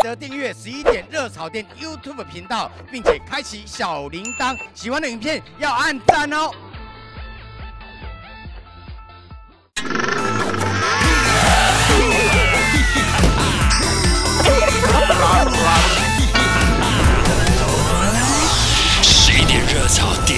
得订阅11点热炒店 YouTube 频道，并且开启小铃铛。喜欢的影片要按赞哦。 11点热炒店。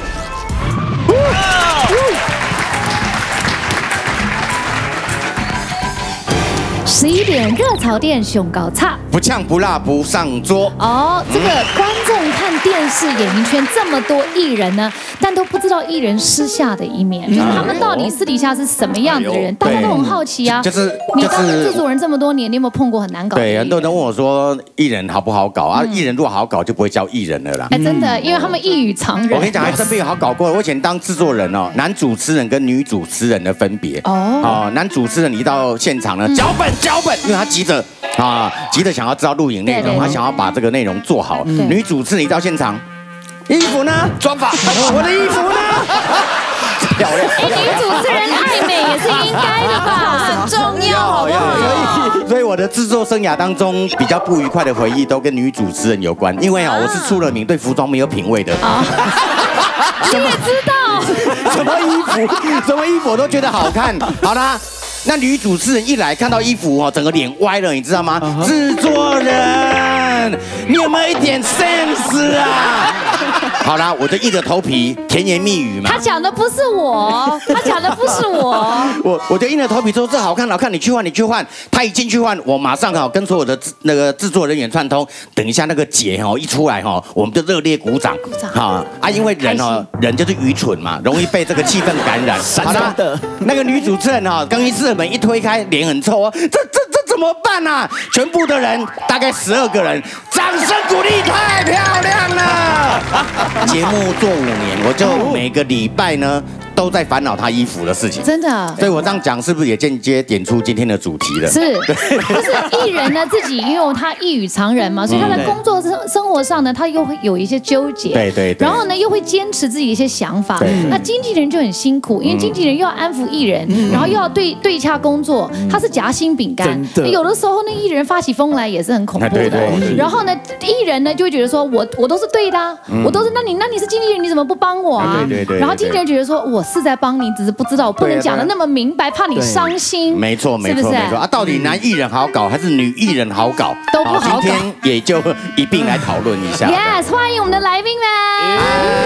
11点热炒店熊高差， 不呛不辣不上桌。 哦，这个观众看电视演艺圈这么多艺人呢，但都不知道艺人私下的一面，就是他们到底私底下是什么样的人，大家都很好奇啊。你当制作人这么多年，你有没有碰过很难搞的艺人？ 对，很多人问我说，艺人好不好搞啊？艺人如果好搞，就不会叫艺人了啦。 哎，真的，因为他们一语藏人。 我跟你讲，还真没有好搞过。我以前当制作人哦，男主持人跟女主持人的分别。哦，男主持人一到现场呢，脚本，因为他急着想要知道录影内容，他想要把这个内容做好。女主持人一到现场，衣服呢？妆发，我的衣服呢？漂亮。 哎，女主持人爱美也是应该的吧？很重要，好不好？ 所以我的制作生涯当中比较不愉快的回忆都跟女主持人有关，因为我是出了名对服装没有品味的。 你也知道， 什么衣服我都觉得好看。好啦。 那女主持人一来看到衣服整个脸歪了，你知道吗？制作人，你有没有一点 sense 啊？好啦，我就硬着头皮甜言蜜语嘛。 他讲的不是我， 我就硬着头皮说这好看，你去换。他一进去换，我马上跟所有的那个制作人员串通，等一下那个姐一出来我们就热烈鼓掌。因为人就是愚蠢嘛，容易被这个气氛感染。好啦，那个女主持人更衣室的门一推开，脸很臭哦，这怎么办啊？全部的人大概12个人，掌声鼓励，太漂亮了！节目做5年，我就每个礼拜呢都在烦恼她衣服的事情，真的。所以我这样讲是不是也间接点出今天的主题了？是， 就是艺人呢自己，因为他一语藏人嘛，所以他在工作生活上呢，他又会有一些纠结，对，然后呢又会坚持自己的一些想法。那经纪人就很辛苦，因为经纪人又要安抚艺人，然后又要对洽工作，他是夹心饼干。有的时候那艺人发起疯来也是很恐怖的。然后呢，艺人呢就会觉得说我都是对的，我都是，那你是经纪人，你怎么不帮我啊？然后经纪人觉得说我是在帮你，只是不知道，我不能讲的那么明白，怕你伤心。没错啊！到底男艺人好搞还是女艺人好搞？都不好搞。今天也就一并来讨论一下。Yes， 欢迎我们的来宾们。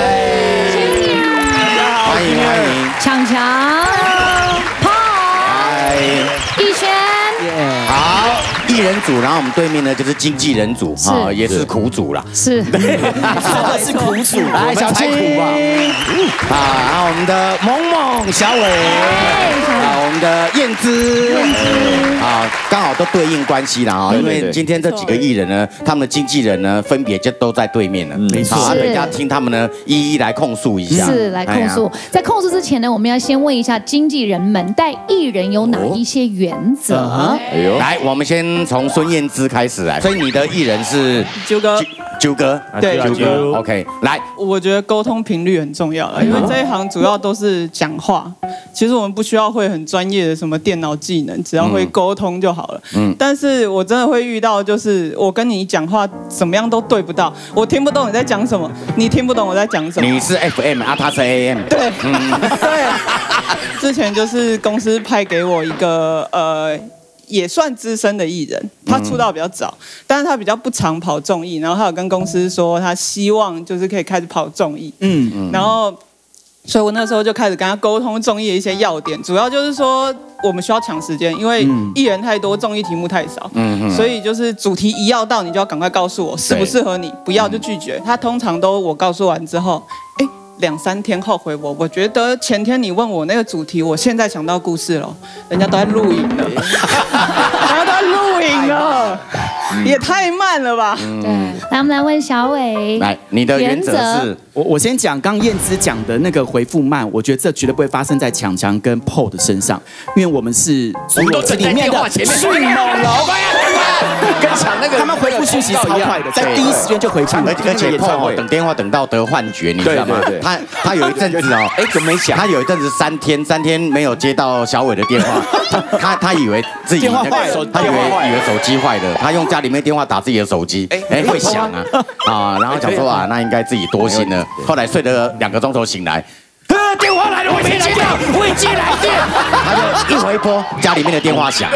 欢迎强强、Paul、逸轩。 好。 艺人组，然后我们对面呢就是经纪人组也是苦主啦。是，真的是苦主，来小青然后我们的萌小伟，我们的燕姿刚好都对应关系啦因为今天这几个艺人呢，他们的经纪人呢分别就都在对面了，没错，等一下听他们呢一一来控诉一下，是来控诉。在控诉之前呢，我们要先问一下经纪人们带艺人有哪一些原则？来，我们先。 从孙燕姿开始来，所以你的艺人是啾哥， 对，啾哥 ，OK， 来， 我觉得沟通频率很重要了，因为这一行主要都是讲话，其实我们不需要会很专业的什么电脑技能，只要会沟通就好了。但是我真的会遇到，就是我跟你讲话怎么样都对不到，我听不懂你在讲什么，你听不懂我在讲什么。 你是 FM 他是 AM， 对，对。之前就是公司派给我一个也算资深的艺人，他出道比较早，但是他比较不常跑综艺，然后他有跟公司说他希望就是可以开始跑综艺，然后所以我那时候就开始跟他沟通综艺的一些要点，主要就是说我们需要抢时间，因为艺人太多，综艺题目太少，所以就是主题一要到你就要赶快告诉我适不适合你，不要就拒绝。他通常都我告诉完之后，2、3天后回我觉得前天你问我那个主题，我现在想到故事了，人家都在录影了，也太慢了吧？ 对，来我们来问小伟， 来你的原则是， 我先讲刚燕姿讲的那个回复慢，我觉得这绝对不会发生在强强跟 Paul 的身上，因为我们是都站在电话前面，迅猛龙，跟强那个他们回复讯息超快的，在第一时间就回复， 而且等电话等到得幻觉，你知道吗？他有一阵子哦，怎么没响？他有一阵子3天没有接到小伟的电话，他以为自己他以为手机坏了，他用家里面电话打自己的手机，会响啊，然后想说那应该自己多心了。后来睡了2个钟头醒来。电话来了，我没接到，未接来电，他就一回拨，家里面的电话响。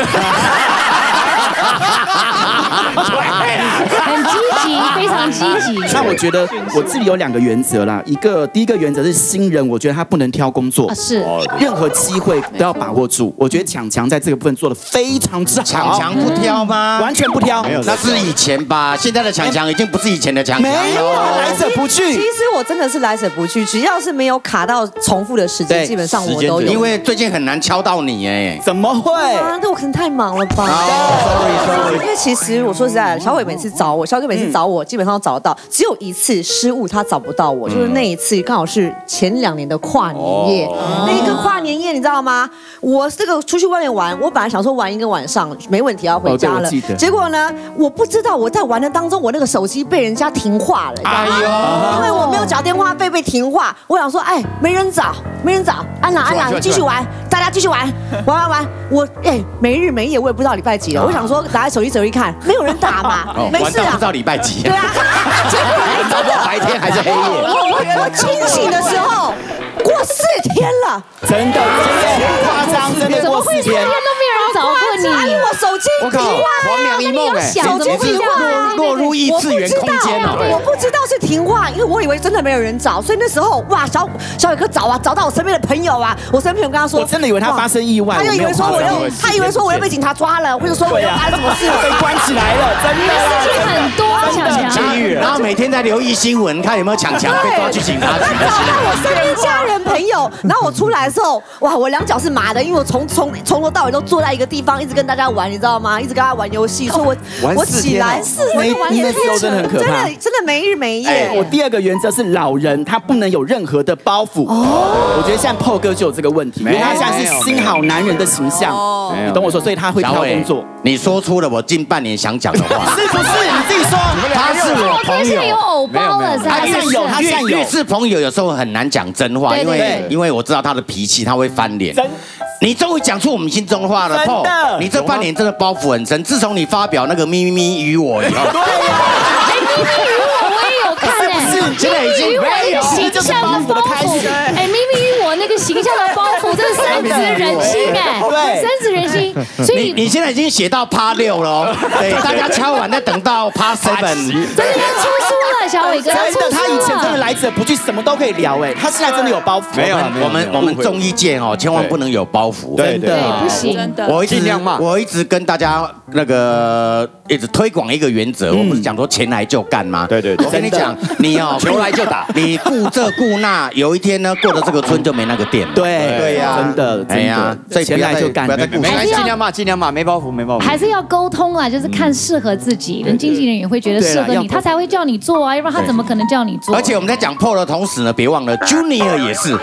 很积极，非常积极。 那我觉得我自己有2个原则啦，第一个原则是新人，我觉得他不能挑工作， 是任何机会都要把握住。我觉得强在这个部分做得非常之好。 强不挑吗？ 完全不挑， 那是以前吧，现在的强已经不是以前的强了。 没有，来者不拒。 其实我真的是来者不拒，只要是没有卡到重复的时间，基本上我都有。 因为最近很难敲到你哎， 怎么会？ 那我可能太忙了吧。因为其实我说实在的，小伟每次找我，基本上都找得到，只有一次失误他找不到我，就是那一次刚好是前2年的跨年夜，那一个跨年夜你知道吗？我这个出去外面玩，我本来想说玩1个晚上没问题要回家了，结果呢，我不知道我在玩的当中，我那个手机被人家停话了，因为我没有缴电话费被停话，我想说没人找，安啦，继续玩，大家继续玩，我没日没夜，我也不知道礼拜几了，我想说打开手机一看，没有人打嘛，没事啊， 不知道礼拜几， 对啊，结果找不到白天还是黑夜， 我清醒的时候过4天了， 真的夸张，真的过4天， 都没有人找过你， 我手机我靠，黄粱一梦手机停话， 落入异次元空间哦， 我不知道是停话，因为我以为真的没有人找，所以那时候哇，小伟哥找到我身边的朋友啊，我身边朋友跟他说， 我真的以为他发生意外， 他以为说我又被警察抓了，或者说我又发生什么事被关起来了，真的事情很多，强， 然后每天在留意新闻，看有没有强被抓去警察局。 我身边家人朋友，然后我出来的时候，哇，我2脚是麻的，因为我从头到尾都坐在一个地方，一直跟大家玩，你知道吗？一直跟他玩游戏，所以我起来那时候真的很可怕， 真的没日没夜。 我第2个原则是老人他不能有任何的包袱。我觉得像 PO 哥就有这个问题，因为他现在是新好男人的形象，你懂我说，所以他会挑工作。 你说出了我近半年想讲的话， 是不是？你自己说， 他是我朋友， 有偶包了， 他越是朋友，有时候很难讲真话，因为我知道他的脾气，他会翻脸。你终于讲出我们心中的话了，你这半年真的包袱很深。自从你发表那个咪咪与我以后， 对呀，咪咪与我也有看现在已经没有形象的包袱。咪咪与我那个形象的包袱，真是深植人心深植人心。所以你现在已经写到Part 6了哦，对，大家敲完再等到Part 7。 真的要出书了，小伟哥， 真的，他以前真的来者不拒，什么都可以聊他现在真的有包袱。 没有，我们综艺界千万不能有包袱， 对， 不行。 我一直跟大家一直推广一个原则，我不是讲说钱来就干吗？ 对， 我跟你讲，你球来就打，你顾这顾那，有一天呢，过了这个村就没那个店了。 对呀，真的，所以钱来就干， 不要再顾， 尽量骂，没包袱。 还是要沟通啦，就是看适合自己，人经纪人也会觉得适合你，他才会叫你做啊，要不然他怎么可能叫你做？ 而且我们在讲PO的同时呢，别忘了 Junior 也是。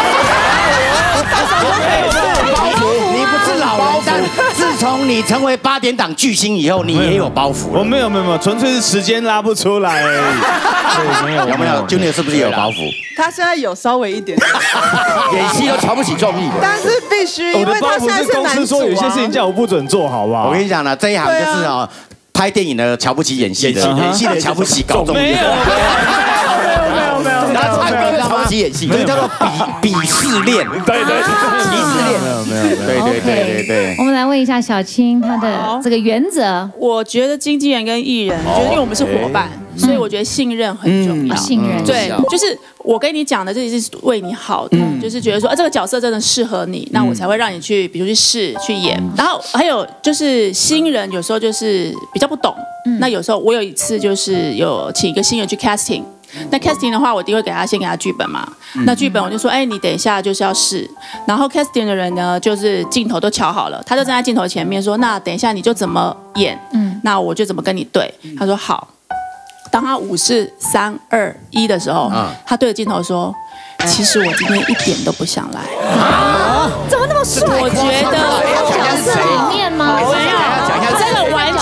你不是老人，但自从你成为8点档巨星以后，你也有包袱。 我没有，纯粹是时间拉不出来。 有没有 Junior 是不是有包袱？ 他现在有稍微一点， 演戏都瞧不起综艺的。 但是必须，因为他现在是公司说有些事情叫我不准做，好不好？ 我跟你讲了，这一行就是拍电影的瞧不起演戏的，演戏的瞧不起搞综艺的。没有，他唱歌瞧不起演戏，这叫做鄙视链。对，鄙视链。对。 我们来问一下小青，她的这个原则。 我觉得经纪人跟艺人，觉得因为我们是伙伴，所以我觉得信任很重要。 信任， 对，就是我跟你讲的，这是为你好的，就是觉得说，这个角色真的适合你，那我才会让你去，比如去试去演。然后还有就是新人有时候就是比较不懂，那有时候我有一次就是有请一个新人去 casting。那 casting 的话，我一定会先给他剧本嘛。那剧本我就说，你等一下就是要试。然后 casting 的人呢，就是镜头都瞧好了，他就站在镜头前面说，那等一下你就怎么演，那我就怎么跟你对。他说好。当他5、4、3、2、1的时候，他对着镜头说，其实我今天一点都不想来。怎么那么帅？我觉得角色里面吗？ 真的完全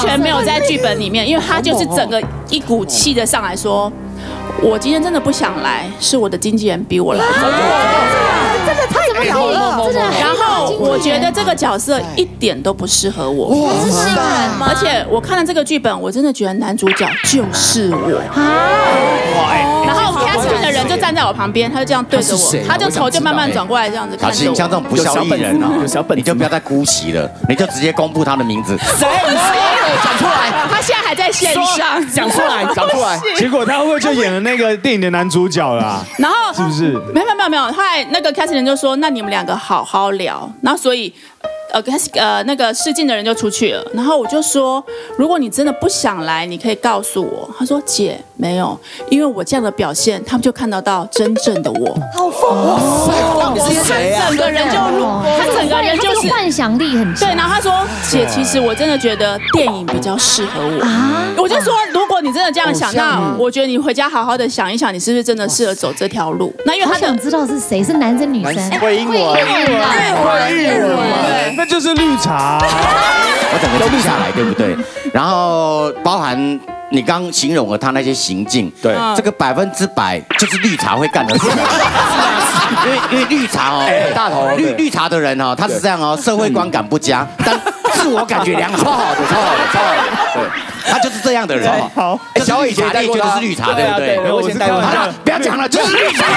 全没有在剧本里面，因为他就是整个一股气的上来说，我今天真的不想来，是我的经纪人逼我来。 真的太屌了，真的。 然后我觉得这个角色一点都不适合我， 是新人吗？ 而且我看了这个剧本，我真的觉得男主角就是我。然后 casting 的人就站在我旁边，他就这样对着我，他就头就慢慢转过来这样子看着我。 像这种不孝艺人哦，你就不要再姑息了，你就直接公布他的名字。 谁讲出来？ 他现在还在线上， 讲出来，讲出来。 结果他会不会就演了那个电影的男主角啦？ 然后是不是？ 没有，后来那个 casting 人就说，那你们两个好好聊。然后所以。那个试镜的人就出去了，然后我就说，如果你真的不想来，你可以告诉我。他说姐没有，因为我这样的表现，他们就看得到真正的我。 好疯哦！ 你是谁啊？ 整个人就他整个人就是幻想力很强。 对，然后他说姐，其实我真的觉得电影比较适合我。我就说，如果你真的这样想，那我觉得你回家好好的想一想，你是不是真的适合走这条路？那因为他想知道是谁，是男生女生？ 会英文。 那就是绿茶， 我整个记下来，对不对？然后包含你刚形容了他那些行径， 对， 这个100%就是绿茶会干的事。因为绿茶哦， 大头绿茶的人哦，他是这样哦，社会观感不佳，但自我感觉良好， 超好的，对， 他就是这样的人。 好， 小伟以前带过他是绿茶，对不对？ 我以前带过他。 不要讲了，就是绿茶。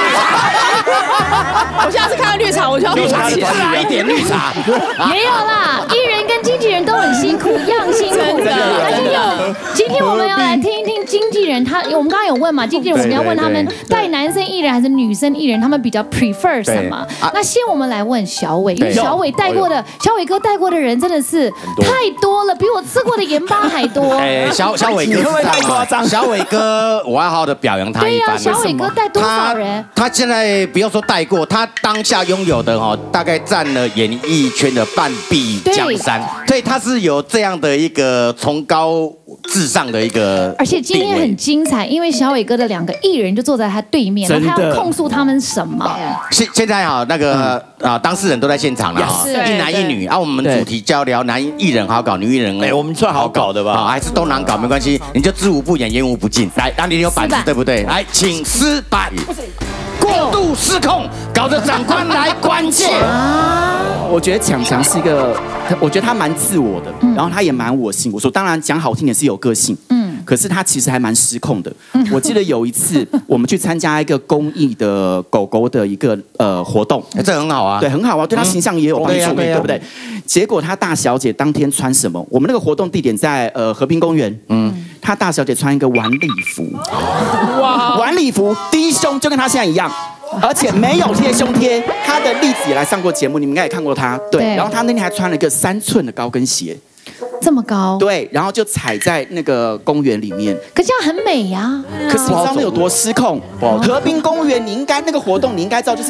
我下次看到绿茶，我就要绿茶起来一点绿茶。 没有啦，艺人跟经纪人都很辛苦，一样辛苦的。今天我们要来听一听经纪人，我们刚刚有问嘛，经纪人我们要问他们带男生艺人还是女生艺人，他们比较 prefer 什么？那先我们来问小伟，因为小伟带过的，小伟哥带过的人真的是太多了，比我吃过的盐巴还多。 小伟哥，你会不会太夸张？小伟哥，我要好好的表扬他一番。 对呀，小伟哥带多少人？ 他现在不要说带过，他当下拥有的哈，大概占了演艺圈的半壁江山，所以他是有这样的一个崇高至上的一个。 而且今天很精彩，因为小伟哥的2个艺人就坐在他对面，他要控诉他们什么？ 现在哈，那个当事人都在现场了哈，一男一女啊，我们主题就聊男艺人好搞，女艺人我们算好搞的吧？ 还是都难搞，没关系，你就知无不言，言无不尽。来，让你有板子，对不对？来，请失败。过度失控，搞得长官来关切。 我觉得强是一个，我觉得他蛮自我的，然后他也蛮我行我素。当然讲好听点是有个性，可是他其实还蛮失控的。我记得有一次我们去参加一个公益的狗狗的一个活动， 这很好啊， 对，很好啊，对他形象也有帮助，对不对？结果他大小姐当天穿什么？我们那个活动地点在和平公园，她大小姐穿一个晚礼服，哇，晚礼服低胸就跟她现在一样。而且没有贴胸贴，她的例子也来上过节目，你们应该也看过她。对，然后她那天还穿了一个3寸的高跟鞋， 这么高？对， 然后就踩在那个公园里面。 可这样很美呀。 可是你知道那有多失控？和平公园，你应该那个活动，你应该知道就是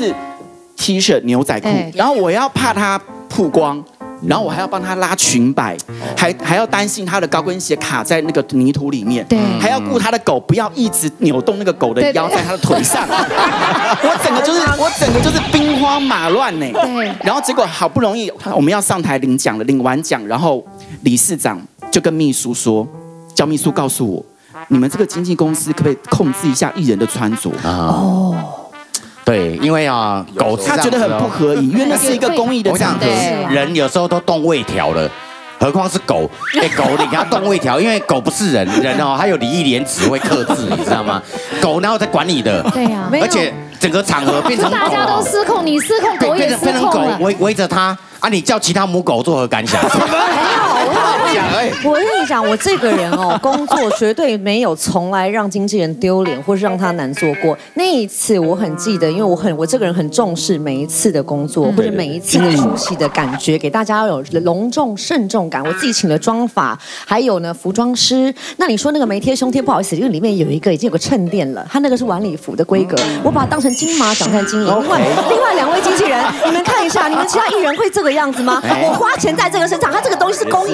T 恤牛仔裤，然后我要怕它曝光。然后我还要帮他拉裙摆，还要担心他的高跟鞋卡在那个泥土里面，对，还要顾他的狗不要一直扭动那个狗的腰在他的腿上。我整个就是兵荒马乱呢。对，然后结果好不容易我们要上台领奖了，领完奖，然后理事长就跟秘书说，叫秘书告诉我，你们这个经纪公司可不可以控制一下艺人的穿着？ 对，因为狗他觉得很不合理，因为那是一个公益的场合， 人有时候都动胃条了，何况是狗？狗你给它动胃条，因为狗不是人它有礼义廉耻会克制，你知道吗？狗然后在管你的，对呀，而且整个场合变成大家都失控，你失控，狗也失控了，变成狗围着它啊！你叫其他母狗作何感想？ 我跟你讲，我这个人工作绝对没有从来让经纪人丢脸，或是让他难做过。那一次我很记得，因为我这个人很重视每一次的工作，或者每一次的出席的感觉，给大家有隆重慎重感。我自己请了妆发，还有呢服装师。那你说那个没贴胸贴，不好意思，因为里面有一个已经有个衬垫了，他那个是晚礼服的规格，我把它当成金马奖在经营。另外2位经纪人，你们看一下，你们其他艺人会这个样子吗？我花钱在这个身上，他这个东西是公益的，没有任何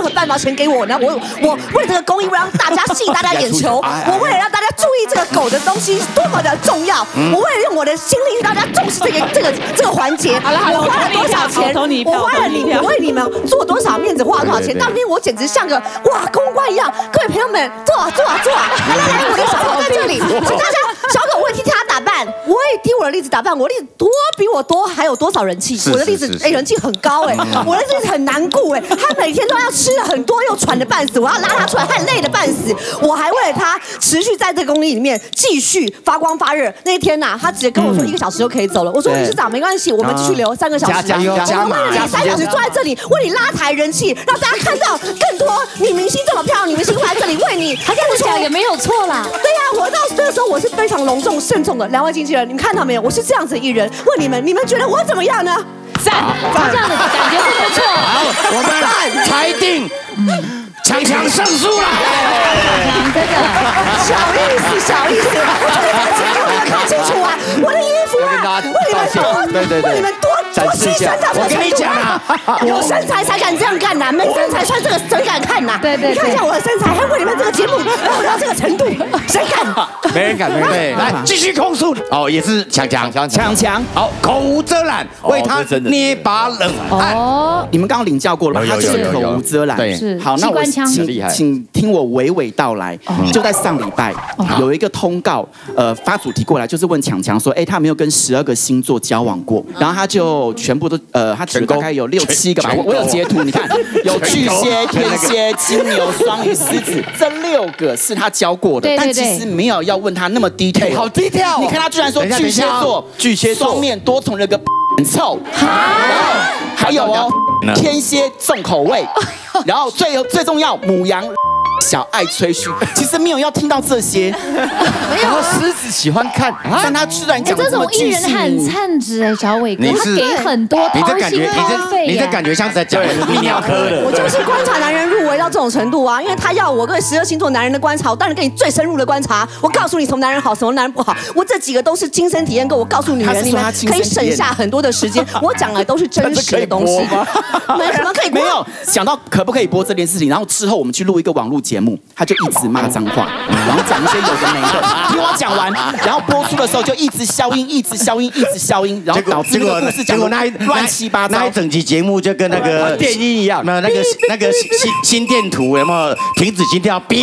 何半毛钱给我呢？我为了这个公益，为了让大家吸引大家眼球，我为了让大家注意这个狗的东西多么的重要，我为了用我的心力让大家重视这个环节，我花了多少钱？我为你们做多少面子，花多少钱？当天我简直像个公关一样。各位朋友们，坐啊！来，我的小狗在这里，请大家，小狗我也替它打扮，我也替我的栗子打扮，我的栗子比我多，还有多少人气？我的栗子人气很高我的栗子很难顾它每天都要吃了很多，又喘得半死，我要拉它出来，它累得半死，我还为了它持续在这个公益里面继续发光发热。那一天它直接跟我说1个小时就可以走了，我说理事长没关系，我们继续留3个小时， 加油！ 我为了你3小时坐在这里，为你拉抬人气，让大家看到更多女明星这么漂亮，女明星会来这里为你，还这样讲也没有错啦。 对呀，我到这个时候我是非常隆重慎重的。2位经纪人，你们看到没有？我是这样子的艺人，问你们觉得我怎么样呢？ 赞，这样的感觉是不错。 好，我们裁定，强胜诉了。 真的，小意思，我们看清楚啊，我的衣服为你们多牺牲到我跟你讲啊， 有身材才敢这样干呐，没身材穿这个谁敢看呐？对，你看一下我的身材，还为你们这个节目然后到这个程度，谁敢？ 没人敢。来，继续控诉也是强。好，口无遮拦，为他捏把冷汗。 你们刚刚领教过了吗？他就是口无遮拦。 对， 好，那我请听我娓娓道来。就在上礼拜有一个通告，发主题过来，就是问强说，他没有跟12个星座交往过，然后他就全部都他指大概有6、7个吧，我有截图，你看有巨蟹、天蝎、金牛、双鱼、狮子，这6个是他交过的，但其实没有要问他那么 detail， 好 detail。 你看他居然说巨蟹座双面多重人格很臭，还有天蝎重口味，然后最重要牡羊。小爱吹嘘，其实没有要听到这些， 然后狮子喜欢看， 但他居然讲这种艺人很称职小伟哥，他给很多掏心掏肺， 你这感觉像是在讲泌尿科的。 我就是观察男人入围到这种程度啊，因为他要我跟12星座男人的观察，我当然给你最深入的观察。我告诉你什么男人好，什么男人不好，我这几个都是亲身体验过。我告诉女人，你们可以省下很多的时间。我讲的都是真实的东西，没什么可以播。 没有想到可不可以播这件事情，然后之后我们去录一个网络节目，他就一直骂脏话，然后讲一些有的没的，听我讲完，然后播出的时候就一直消音，然后导致那个故事讲的乱七八糟。 那一整集节目就跟那个电音一样， 那个心电图有没有停止心跳？哔。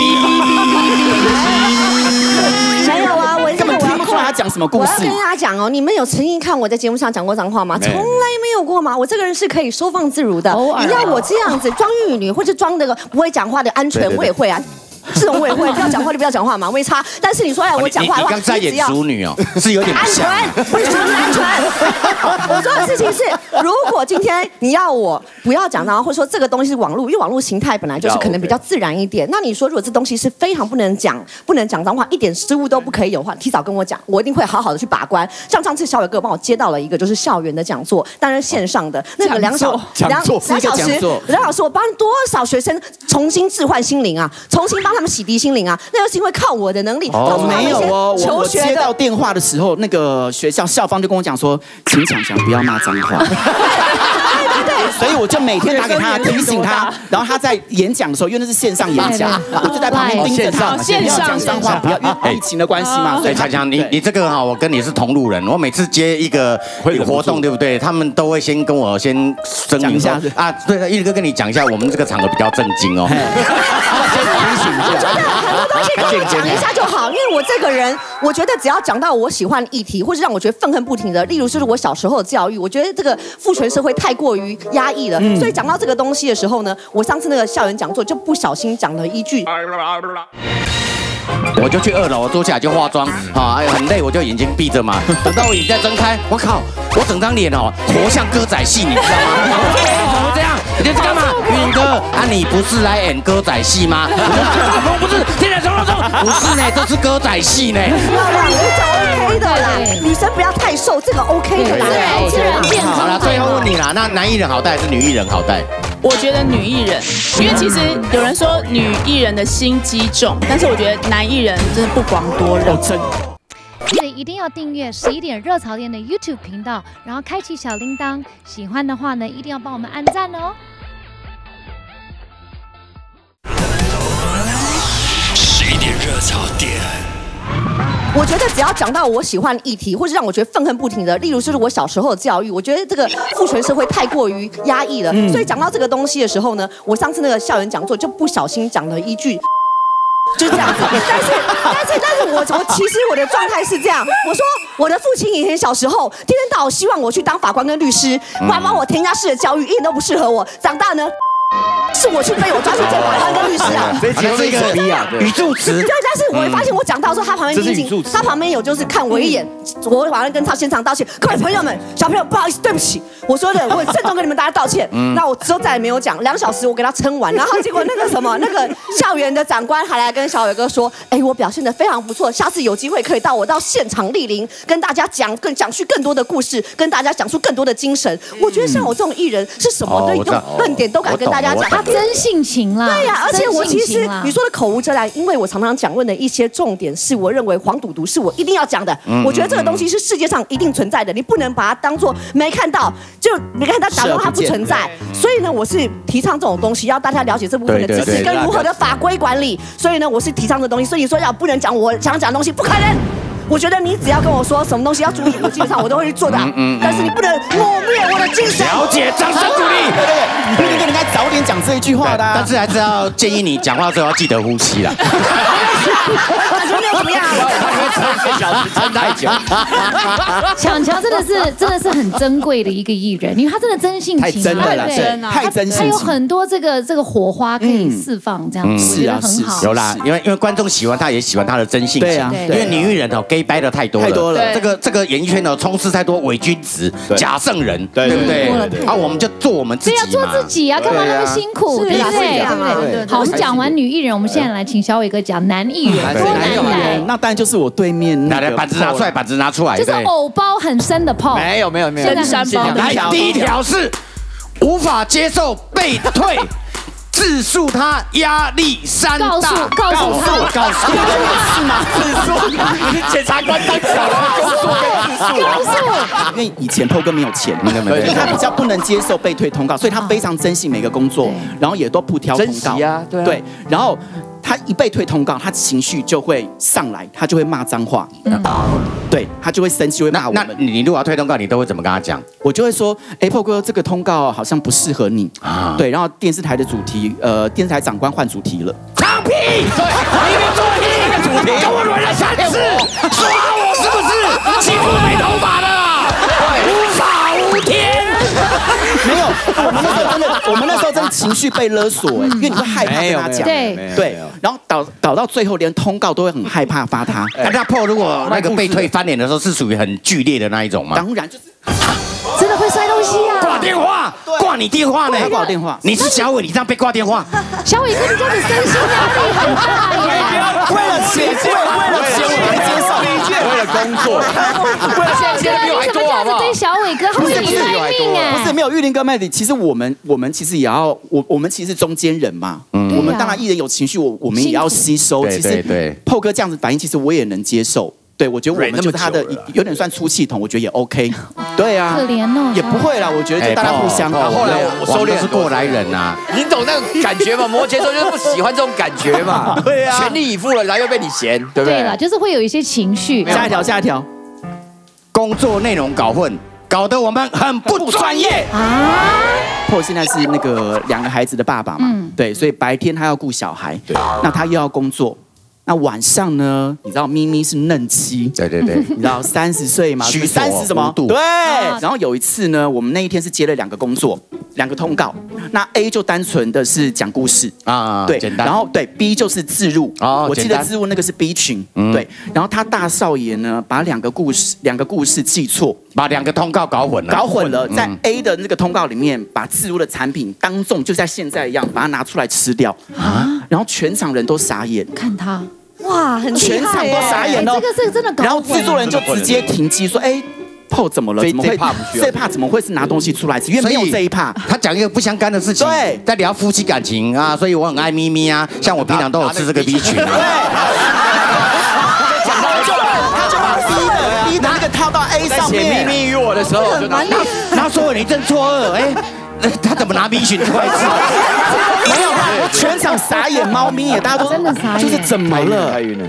没有啊，我根本听不出来他讲什么故事。 我要跟大家讲你们有曾经看我在节目上讲过脏话吗？从来没有过吗？我这个人是可以收放自如的。你要我这样子装玉女，或者装那个不会讲话的安全，我也会啊。这种我也会，不要讲话就不要讲话嘛，没差。但是你说我讲话的话， 你刚在演淑女是有点安全，不是安全。我说的事情是，如果今天你要我不要讲脏话，或者说这个东西是网络，因为网络形态本来就是可能比较自然一点。那你说如果这东西是非常不能讲脏话，一点失误都不可以有的话，提早跟我讲，我一定会好好的去把关。像上次小伟哥帮我接到了一个就是校园的讲座，当然线上的那个2小时，我帮多少学生重新置换心灵啊，重新帮他们洗涤心灵啊，那就是因为靠我的能力。 没有我接到电话的时候，那个学校校方就跟我讲说，请强不要骂脏话。对，所以我就每天打给他提醒他，然后他在演讲的时候，因为那是线上演讲，我就在旁边盯着他，不要讲脏话，不要因为疫情的关系嘛。 所以强，你这个我跟你是同路人，我每次接一个活动，对不对？他们都会先跟我声明一下啊，对，一哥跟你讲一下，我们这个场合比较正经哦。 先提醒一下，很多东西跟你讲一下就好，因为我这个人，我觉得只要讲到我喜欢的议题，或是让我觉得愤恨不停的，例如就是我小时候的教育，我觉得这个父权社会太过于压抑了，所以讲到这个东西的时候呢，我上次那个校园讲座就不小心讲了一句。 我就去2楼坐下来就化妆很累，我就眼睛闭着嘛。等到我眼睛再睁开，我靠，我整张脸活像歌仔戏，你知道吗？怎么这样？你这是干嘛？云哥你不是来演歌仔戏吗？我不是，天然冲，不是呢，这是歌仔戏呢。 漂亮，这 OK 的啦，女生不要太瘦，这个 OK 的啦，自然健康。 好了，最后问你啦，那男艺人好带还是女艺人好带？ 我觉得女艺人，因为其实有人说女艺人的心机重，但是我觉得男艺人真的不遑多让。 记得一定要订阅11点热潮店的 YouTube 频道，然后开启小铃铛。喜欢的话呢，一定要帮我们按赞哦。 我觉得只要讲到我喜欢的议题，或是让我觉得愤恨不停的，例如就是我小时候的教育，我觉得这个父权社会太过于压抑了，所以讲到这个东西的时候呢，我上次那个校园讲座就不小心讲了一句。就是这样子，但是我其实我的状态是这样，我说我的父亲以前小时候天天到晚希望我去当法官跟律师，把我填鸭式的教育一点都不适合我，长大呢。是我去被我抓去见法官跟律师啊， 这其实是一个语助词。对，但是我会发现我讲到说他旁边静静，他旁边有就是看我一眼，我马上跟他现场道歉，各位朋友们、小朋友不好意思，对不起，我说的我郑重跟你们大家道歉。那我之后再也没有讲，2小时我给他撑完，然后结果那个什么那个校园的长官还来跟小伟哥说，哎，我表现得非常不错，下次有机会可以到现场莅临，跟大家讲述更多的故事，跟大家讲出更多的精神。我觉得像我这种艺人是什么的论点都敢跟大家讲。 真性情啦， 对呀，而且我其实你说的口无遮拦，因为我常常讲论的一些重点是我认为黄赌毒是我一定要讲的。我觉得这个东西是世界上一定存在的，你不能把它当做没看到，就没看到打到它不存在。所以呢，我是提倡这种东西，要大家了解这部分的知识跟如何的法规管理。所以呢，我是提倡这东西。所以你说要不能讲我想讲的东西，不可能。我觉得你只要跟我说什么东西要注意，我基本上我都会去做的。但是你不能抹灭我的精神。 了解，掌声鼓励。 不应该早点讲这一句话的。 但是还是要建议你讲话的时候要记得呼吸啦。 感觉没有怎么样。 1小时撑太久。 强强真的是很珍贵的一个艺人，因为他真的真性情， 太真了啦，太真性情。 他有很多这个火花可以释放，这样子，我觉得很好。 有啦，因为观众喜欢他，也喜欢他的真性情。对啊，因为女艺人哦，gay 掰的太多了。这个演艺圈哦，充斥太多伪君子、假圣人，对不对？啊，我们就做我们自己嘛。 对呀，做自己啊，干嘛那么辛苦？对不对？好，我们讲完女艺人，我们现在来请小伟哥讲男艺人，多难来。 那当然就是我对面那个板子拿出来，板子拿出来， 就是偶包很深的泡。 没有， 深山包。 来，第一条是无法接受被退。自述他压力山大， 告诉是吗？自述， 你是检察官当小人， 告诉因为以前 PO 哥没有钱，他比较不能接受被退通告，所以他非常珍惜每个工作，然后也都不挑通告啊， 对，然后他一被退通告，他情绪就会上来，他就会骂脏话，对他就会生气，会骂我们。 那你如果要退通告，你都会怎么跟他讲？ 我就会说，PO 哥这个通告好像不适合你啊，对，然后电视台的主题，电视台长官换主题了， 放屁！对，你们做这个主题，跟我轮了3次，抓我是不是？欺负没头发的，无法无天。 没有，我们那时候真的情绪被勒索，因为你会害怕跟他讲，对，然后导到最后连通告都会很害怕发他。 那PO如果那个被退翻脸的时候，是属于很剧烈的那一种吗？ 当然就是。 真的会摔东西啊！ 挂电话，挂你电话呢？ 他挂我电话， 你是小伟，你这样被挂电话。 小伟哥，你这样子身心压力很大耶！ 为了钱，我可以接受， 为了工作，为了现在你怎么这样子对小伟哥？他为你卖命哎！ 不是没有玉林哥卖的，其实我们其实也要，我们其实是中间人嘛。我们当然艺人有情绪，我们也要吸收。其实PO哥这样子反应，其实我也能接受。对，我觉得我们就是他的有点算出气筒，我觉得也 OK。对啊， 可怜哦， 也不会啦，我觉得就大家互相。 后来我收敛是过来人啊， 你懂那种感觉吗？摩羯座就是不喜欢这种感觉嘛。 对啊， 全力以赴了，然后又被你嫌，对不对？ 对了，就是会有一些情绪。 下一条， 工作内容搞混，搞得我们很不专业啊。 PO现在是那个2个孩子的爸爸嘛，对，所以白天他要顾小孩，那他又要工作。那晚上呢？你知道咪咪是嫩妻， 对， 你知道30岁嘛？30什么？对。然后有一次呢，我们那一天是接了2个工作，2个通告。那 A 就单纯的是讲故事啊，对，简单。然后对 B 就是置入，我记得置入那个是 B 群，对。然后他大少爷呢，把2个故事记错， 把2个通告搞混了， 在 A 的那个通告里面，把置入的产品当众就像现在一样，把它拿出来吃掉啊！然后全场人都傻眼， 看他。 哇，很全场都傻眼哦！ 这个是真的搞。 然后制作人就直接停机说：“PO怎么了？怎么会这一趴怎么会是拿东西出来吃？因为没有这一趴。 他讲一个不相干的事情， 对， 在聊夫妻感情啊，所以我很爱咪咪啊，像我平常都有吃这个 B 群。对， 他就把 B 的那个套到 A 上面。 咪咪与我的时候， 他说你真错愕，他怎么拿 B 群出来吃？ 没有，全场傻眼，猫咪也大家都真的傻眼， 就是怎么了？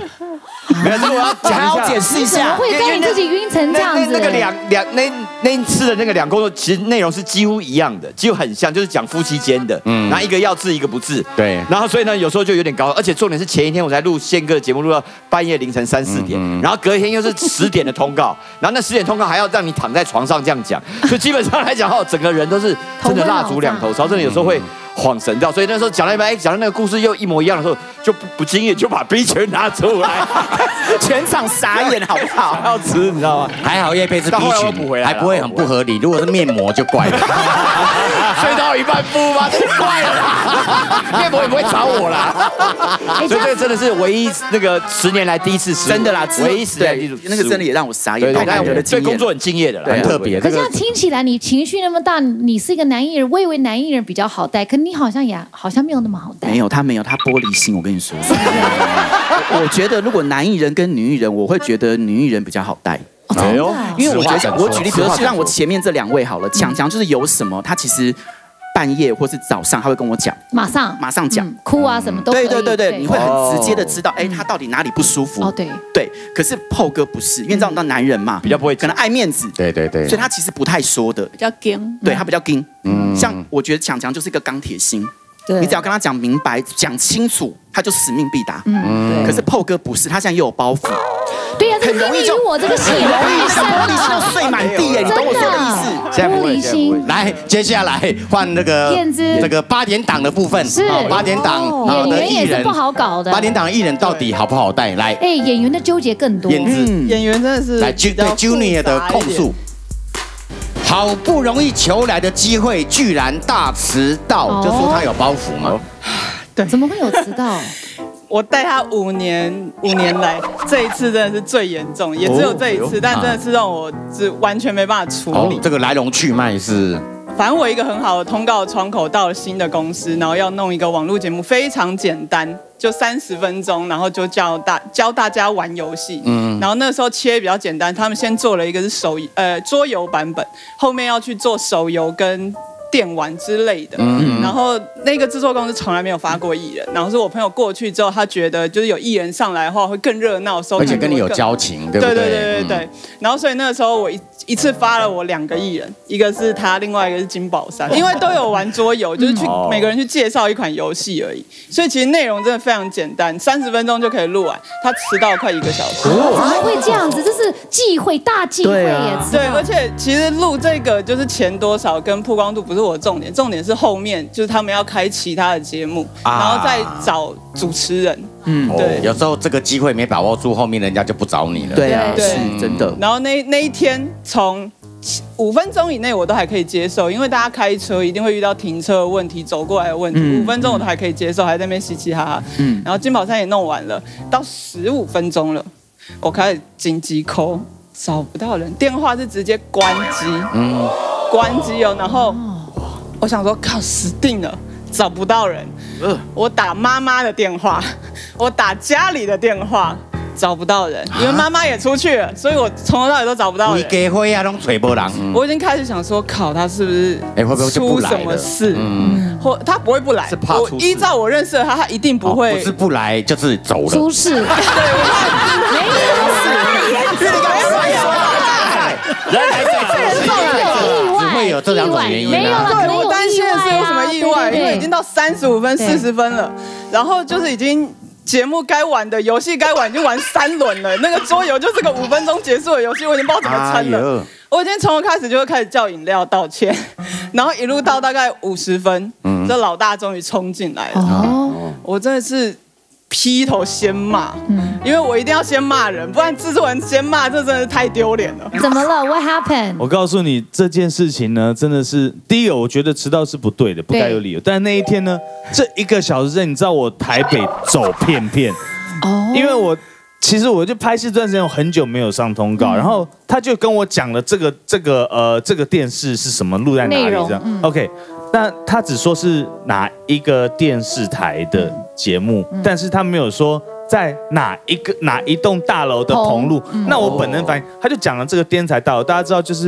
没有，这个我要讲一下， 还要解释一下， 怎么会让你自己晕成这样子？ 那个那一次的那个2工作，其实内容是几乎一样的，几乎很像，就是讲夫妻间的，然后一个要治，一个不治， 对， 然后所以呢，有时候就有点高，而且重点是前一天我才录宪哥的节目，录到半夜凌晨3、4点，然后隔一天又是10点的通告，然后那10点通告还要让你躺在床上这样讲，所以基本上来讲整个人都是真的蜡烛2头烧，真的有时候会恍神掉，所以那时候讲到一半，讲到那个故事又一模一样的时候，就不经意就把 B 全拿出来， 全场傻眼，好不好？ 要吃，你知道吗？ 还好叶佩是 B 群，还不会很不合理。如果是面膜就怪了， 睡到一半敷吗？这就怪了啦，面膜也不会找我啦。所以这个真的是唯一那个10年来第一次失误， 真的啦， 唯一10年来第一次那个真的也让我傻眼。 对，但对工作很敬业的啦， 很特别。 可是这样听起来，你情绪那么大，你是一个男艺人，我以为男艺人比较好带，可你好像没有那么好带。 没有，他玻璃心，我跟你说。我觉得如果男艺人跟女艺人，我会觉得女艺人比较好带。 哎呦， 因为我觉得我举例，比如说像我前面这2位好了，强就是有什么，他其实半夜或是早上他会跟我讲，马上讲， 哭啊什么都可以。 对，你会很直接的知道，他到底哪里不舒服。 哦， 对。可是Paul哥不是，因为你知道男人嘛， 比较不会， 可能爱面子。 对， 所以他其实不太说的， 比较硬。 对他比较硬。像我觉得强就是一个钢铁心。你只要跟他讲明白、讲清楚，他就使命必达。可是Paul哥不是，他现在又有包袱。 对呀，很容易就我这个心， 很容易像玻璃心要碎满地耶，你懂我说的意思？ 现在不会，来，接下来换那个这个8点档的部分。 是 8点档演员也是不好搞的。 8点档的艺人到底好不好带？来， 演员的纠结更多。 演员真的是来对 Junior 的控诉。好不容易求来的机会，居然大迟到，就说他有包袱嘛？ 对， 怎么会有迟到？ 我带他5年来，这一次真的是最严重，也只有这一次，但真的是让我完全没办法处理。 这个来龙去脉是。 反正我一个很好的通告窗口到了新的公司，然后要弄一个网络节目，非常简单，就30分钟，然后就教大家玩游戏。然后那时候切比较简单，他们先做了一个是桌游版本，后面要去做手游跟电玩之类的。然后那个制作公司从来没有发过艺人，然后是我朋友过去之后，他觉得就是有艺人上来的话会更热闹， 而且跟你有交情，对不对？ 对。然后所以那个时候我一次发了我2个艺人，一个是他，另外一个是金宝山，因为都有玩桌游，就是去每个人去介绍一款游戏而已，所以其实内容真的非常简单，30分钟就可以录完。他迟到快1个小时， 怎么会这样子？这是忌讳，大忌讳耶！ 对，而且其实录这个就是钱多少跟曝光度不是我的重点，重点是后面就是他们要开其他的节目，然后再找主持人。对， 有时候这个机会没把握住，后面人家就不找你了。 对啊，是真的。 然后那一天从5分钟以内我都还可以接受，因为大家开车一定会遇到停车的问题、走过来的问题，5分钟我都还可以接受，还在那边嘻嘻哈哈。然后金宝山也弄完了，到15分钟了，我开始紧急 call， 找不到人，电话是直接关机，关机哦。然后我想说，靠，死定了，找不到人。我打妈妈的电话，我打家里的电话，找不到人，因为妈妈也出去了，所以我从头到尾都找不到人。 你家伙啊，都找不人。 我已经开始想说，靠，他是不是会不会就不来了？ 出什么事？或他不会不来， 是怕出事。 依照我认识的他，他一定不会。 不是不来，就是走了。 出事。对，没有事。 人还在只会有这2种原因。 没有啦， 对，我担心的是有什么意外，因为已经到35分、40分了，然后就是已经节目该玩的游戏该玩已经玩3轮了，那个桌游就是个5分钟结束的游戏，我已经不知道怎么撑了。我今天从头开始就会开始叫饮料道歉，然后一路到大概50分，这老大终于冲进来了。我真的是劈头先骂，因为我一定要先骂人，不然制作人先骂，这真的是太丢脸了。 怎么了 ？What happened？ 我告诉你，这件事情呢，真的是第一个，我觉得迟到是不对的，不该有理由。但那一天呢，这1个小时内，你知道我台北走遍遍，因为其实我就拍戏这段时间，我很久没有上通告，然后他就跟我讲了这个电视是什么，录在哪里这样。OK， 那他只说是哪一个电视台的节目，但是他没有说在哪一栋大楼的棚录。那我本能反应，他就讲了这个电台大楼，大家知道就是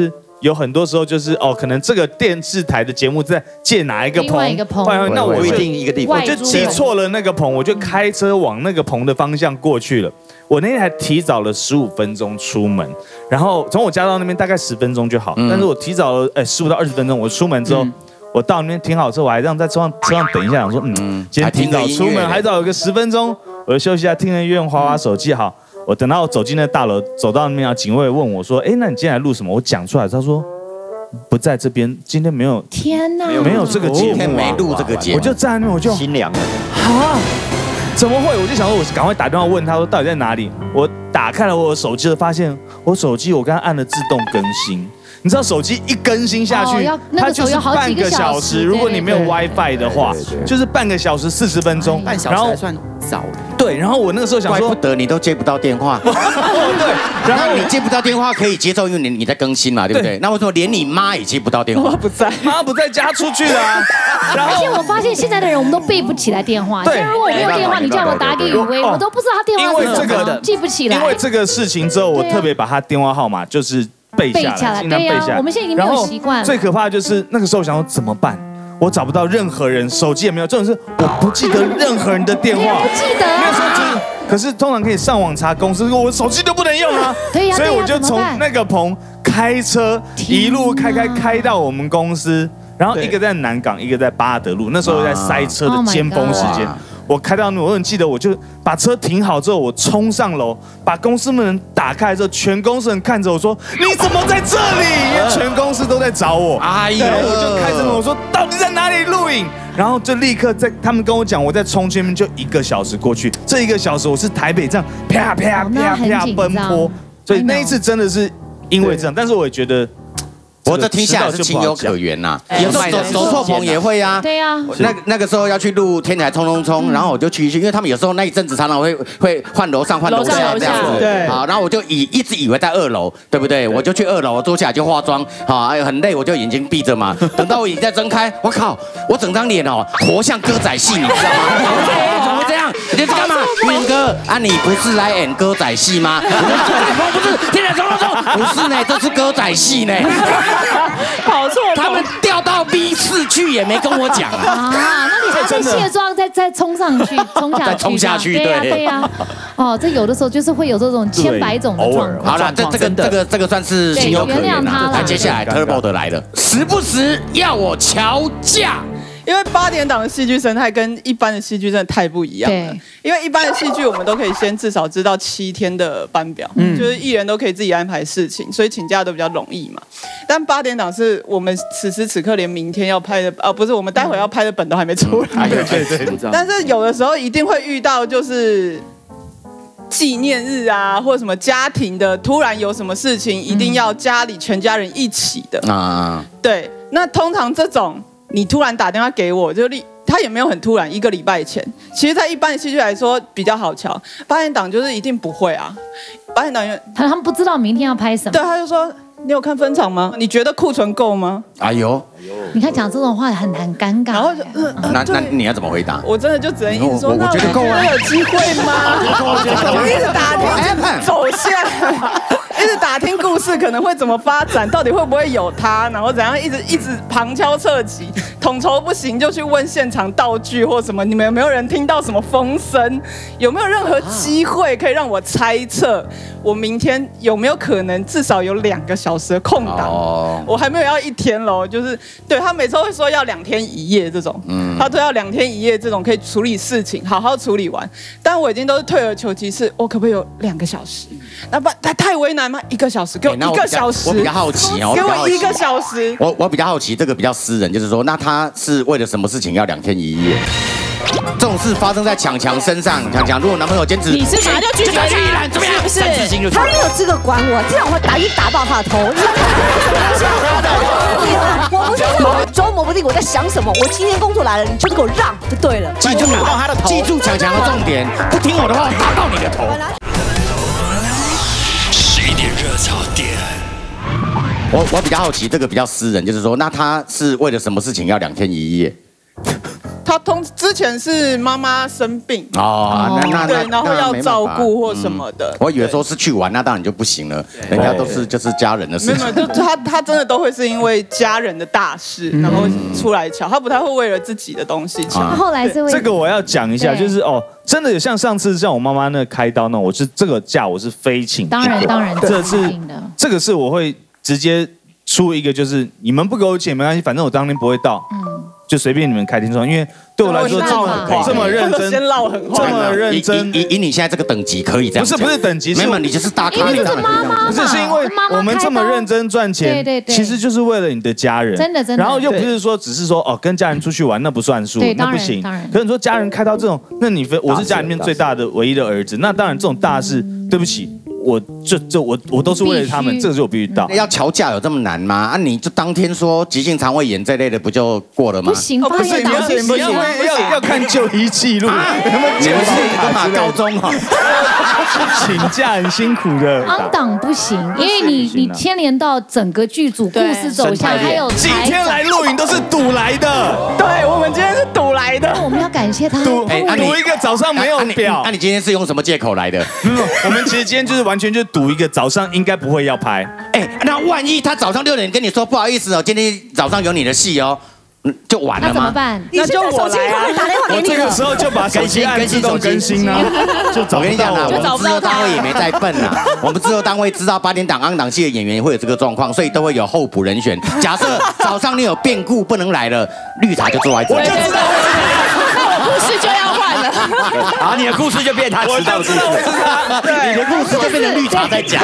有很多时候就是可能这个电视台的节目在借哪一个棚， 另外一个棚， 那我不一定一个地方， 我就记错了那个棚，我就开车往那个棚的方向过去了。我那天还提早了15分钟出门，然后从我家到那边大概10分钟就好，但是我提早了15到20分钟，我出门之后。我到那边停好车，我还让在车上等一下，想说今天提早出门，还早有个10分钟，我就休息一下，听着音乐，滑滑手机。好，我等到我走进那大楼，走到那边，警卫问我说：“哎，那你今天来录什么？”我讲出来，他说不在这边，今天没有。 天哪， 没有这个节目， 今天没录这个节目， 我就站在那边，我就心凉了。 啊，怎么会？我就想说，我赶快打电话问他说到底在哪里。我打开了我的手机，发现我手机我刚刚按了自动更新。你知道手机一更新下去，它就是半个小时。如果你没有 WiFi 的话，就是半个小时40分钟， 半小时还算早。 对，然后我那个时候想说， 怪不得你都接不到电话。 对，然后你接不到电话可以接受，因为你在更新嘛，对不对？那为什么连你妈也接不到电话？ 妈不在家出去了。 而且我发现现在的人我们都背不起来电话。对，如果我没有电话，你叫我打给雨薇，我都不知道他电话是什么，记不起来。 因为这个事情之后，我特别把他电话号码就是背下来，尽量背下来。 我们现在已经没有习惯了。 最可怕的就是那个时候想说怎么办？我找不到任何人，手机也没有，重点是我不记得任何人的电话， 不记得。 那时候就是，可是通常可以上网查公司，我手机都不能用啊。 对呀， 所以我就从那个棚开车一路开到我们公司，然后一个在南港，一个在巴德路，那时候在塞车的尖峰时间。我开到那，我很记得，我就把车停好之后，我冲上楼，把公司门打开之后，全公司人看着我说：“你怎么在这里？”因为全公司都在找我。哎呦！我就开着门，我说：“到底在哪里录影？”然后就立刻他们跟我讲，我在冲前面就1个小时过去，这1个小时我是台北这样啪啪啪啪奔波，所以那一次真的是因为这样，但是我也觉得。 我这听下来是情有可原呐，有时候走错棚也会啊。 对呀， 那个时候要去录《天台冲冲冲》，然后我就去，因为他们有时候那一阵子常常会换楼上换楼下这样子。对。好，然后我就一直以为在2楼，对不对？我就去2楼，我坐下来就化妆，好，很累，我就眼睛闭着嘛。等到我眼睛再睁开，我靠，我整张脸哦，活像歌仔戏，你知道吗？怎么会这样？你在干嘛？云哥啊，你不是来演歌仔戏吗？不是，《天台冲冲冲》不是呢，这是歌仔戏呢。 跑错， 他们调到 B4去也没跟我讲啊！ 那你还在卸妆，再冲上去，冲下去，对呀。哦，这有的时候就是会有这种千百种的状况。 好了，这个算是情有可原啦。那接下来 Turbo 的来了，时不时要我调价。 因为8点档的戏剧生态跟一般的戏剧真的太不一样了。因为一般的戏剧我们都可以先至少知道7天的班表，就是艺人都可以自己安排事情，所以请假都比较容易嘛。但8点档是我们此时此刻连明天要拍的不是我们待会要拍的本都还没出来。对。但是有的时候一定会遇到就是纪念日啊，或者什么家庭的突然有什么事情，一定要家里全家人一起的啊。对，那通常这种。你突然打电话给我，他也没有很突然，1个礼拜前。其实，在一般的戏剧来说比较好瞧，8点档就是一定不会啊。8点档他们不知道明天要拍什么。 对，他就说你有看分场吗？你觉得库存够吗？ 哎呦， 你看讲这种话很尴尬。然后那你要怎么回答？ 我真的就只能一直说， 我觉得够啊， 有机会吗？我一直打听走向。一直打听故事可能会怎么发展，到底会不会有他，然后怎样一直旁敲侧击，统筹不行就去问现场道具或什么，你们有没有人听到什么风声？有没有任何机会可以让我猜测，我明天有没有可能至少有2个小时的空档？我还没有要1天咯，就是对他每次都会说要2天1夜这种，他都要2天1夜这种可以处理事情，好好处理完。但我已经都是退而求其次，我可不可以有2个小时？那不他太为难吗？1个小时，给我1个小时。 我比较好奇哦， 给我1个小时。 我比较好奇，这个比较私人，就是说，那他是为了什么事情要2天1夜？这种事发生在强强身上，强强如果男朋友坚持， 你是马上就拒绝他， 怎么样？ 不是， 他没有资格管我，这样我打爆他的头。我不是捉摸不定我在想什么，我今天工作来了，你就是给我让就对了。 记住打到他的头，记住强强的重点，不听我的话，打到你的头。 11点热炒店。 我比较好奇，这个比较私人，就是说，那他是为了什么事情要2天1夜？ 他之前是妈妈生病哦， 对，然后要照顾或什么的。 我以为说是去玩，那当然就不行了，人家都是就是家人的事情。 没有，就他真的都会是因为家人的大事，然后出来瞧，他不太会为了自己的东西瞧。 后来是为这个我要讲一下，就是真的有像上次像我妈妈那开刀那，我是这个假我是非请， 当然， 这个是我会直接出一个，就是你们不给我钱没关系，反正我当天不会到，就随便你们开天窗，因为对我来说这么认真， 先唠狠话， 这么认真， 以你现在这个等级可以这样， 不是等级， 没有你就是大咖， 因为就是妈妈， 不是因为我们这么认真赚钱，其实就是为了你的家人， 真的， 然后又不是说只是说跟家人出去玩那不算数，那不行。可是你说家人开到这种，那我是家里面最大的唯一的儿子，那当然这种大事，对不起。我都是为了他们，这个就我必须到。 要调价有这么难吗？啊，你就当天说急性肠胃炎这类的不就过了吗？ 不行， 不行， 要看就医记录。 你们是干嘛高中啊？ 请假很辛苦的。 昂档不行，因为你牵连到整个剧组故事走向，还有今天来录影都是赌来的。 对，我们今天是赌来的。 我们要感谢他。 赌一个早上没有表。 那你今天是用什么借口来的？ 我们其实今天就是完全就赌一个早上应该不会要拍。 那万一他早上6点跟你说不好意思今天早上有你的戏就完了吗？ 那怎么办？ 那就我来啊！打电话给你。 我这个时候就把手机按自动更新啊。 我跟你讲啊，我们制作单位也没在笨啊。我们制作单位知道8点档、昂档戏的演员会有这个状况，所以都会有候补人选。假设早上你有变故不能来了，绿茶就坐在这里。 我就知道，那我故事就要换了。 好，你的故事就变他知道故事， 你的故事就变成绿茶在讲。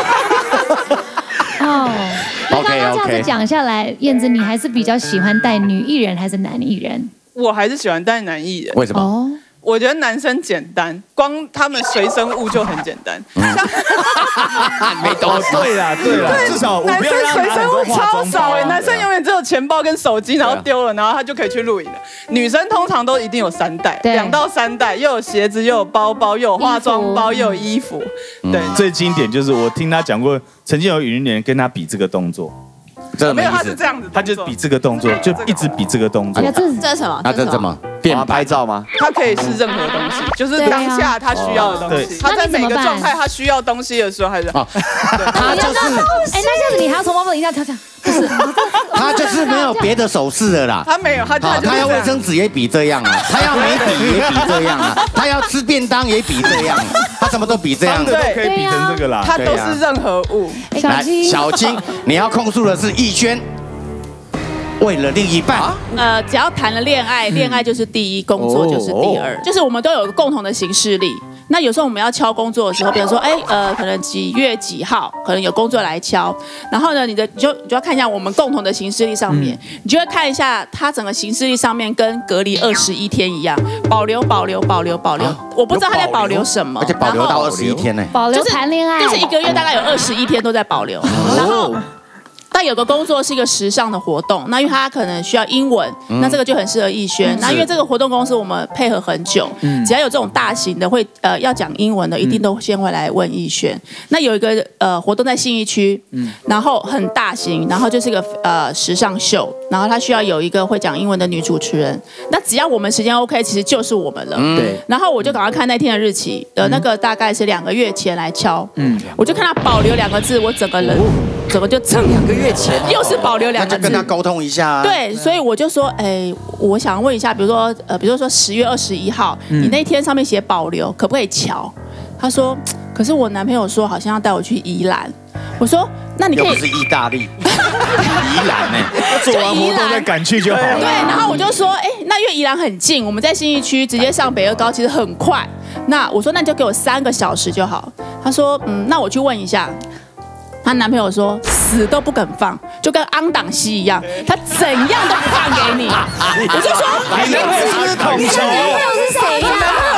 那刚刚这样子讲下来，燕子，你还是比较喜欢带女艺人还是男艺人？ 我还是喜欢带男艺人。 为什么？ 我觉得男生简单，光他们随身物就很简单。 没东西。 对啦，至少我男生随身物超少男生永远只有钱包跟手机，然后丢了，然后他就可以去录影了。女生通常都一定有3袋，2到3袋，又有鞋子，又有包包，又有化妆包，又有衣服。对， 最经典就是我听他讲过，曾经有女人跟他比这个动作。 没有，他是这样子， 他就比这个动作，就一直比这个动作。 这是什么？ 这怎么变拍照吗？ 他可以是任何东西，就是当下他需要的东西。他在每个状态他需要东西的时候，还是他就是那这样子你还要从包包一下跳，不是？ 他就是没有别的手势了啦。 他没有，他要卫生纸也比这样啊，他要眉笔也比这样啊，他要吃便当也比这样，他什么都比这样， 对，可以比成这个啦。 他都是任何物。 来，小金，你要控诉的是逸轩为了另一半， 只要谈了恋爱，恋爱就是第一，工作就是第二，就是我们都有共同的行事历。那有时候我们要敲工作的时候，比如说，可能几月几号，可能有工作来敲，然后呢，你就要看一下我们共同的行事历上面，你就会看一下他整个行事历上面跟隔离21天一样，保留。我不知道他在保留什么， 而且保留到21天呢， 保留谈恋爱， 就是1个月大概有21天都在保留，然后。但有个工作是一个时尚的活动，那因为他可能需要英文，那这个就很适合逸轩。那因为这个活动公司我们配合很久，只要有这种大型的会要讲英文的，一定都先会来问逸轩。那有一个活动在信义区，然后很大型，然后就是个时尚秀，然后他需要有一个会讲英文的女主持人。那只要我们时间 OK， 其实就是我们了。对。然后我就赶快看那天的日期，那个大概是2个月前来敲，我就看他保留2个字，我整个人整个就2 个月前又是保留2个字， 那就跟他沟通一下。 对，所以我就说，我想问一下，比如说10月21号，你那天上面写保留，可不可以瞧？他说，可是我男朋友说好像要带我去宜兰。我说，那你可以。 又不是意大利，宜兰呢？ 做完活动再赶去就好了。 对，然后我就说，那因为宜兰很近，我们在信义区直接上北二高，其实很快。那我说，那你就给我3个小时就好。他说，那我去问一下。她男朋友说死都不肯放，就跟昂档西一样，他怎样都不放给你。我就说， 你男朋友是统筹， 是谁呀？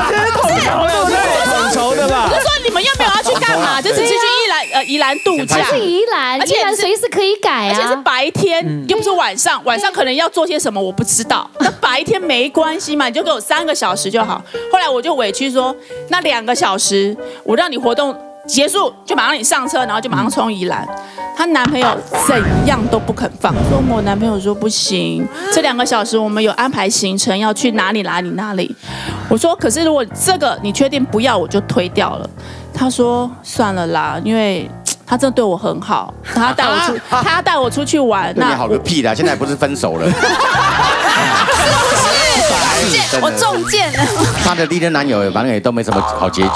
统筹的吧？ 我就说你们又没有要去干嘛，就只是去宜兰度假。 是宜兰，而且随时可以改啊， 而且是白天，又不是晚上。晚上可能要做些什么，我不知道。那白天没关系嘛，你就给我3个小时就好。后来我就委屈说，那2个小时我让你活动结束就马上你上车，然后就马上冲宜兰。 她男朋友怎样都不肯放。说我男朋友说不行，这2个小时我们有安排行程要去哪里。我说可是如果这个你确定不要，我就推掉了。他说算了啦，因为他真的对我很好，他要带我出去玩。 那你好个屁啦！现在不是分手了。 我中箭了。 他的第一任男友反正也都没什么好结局。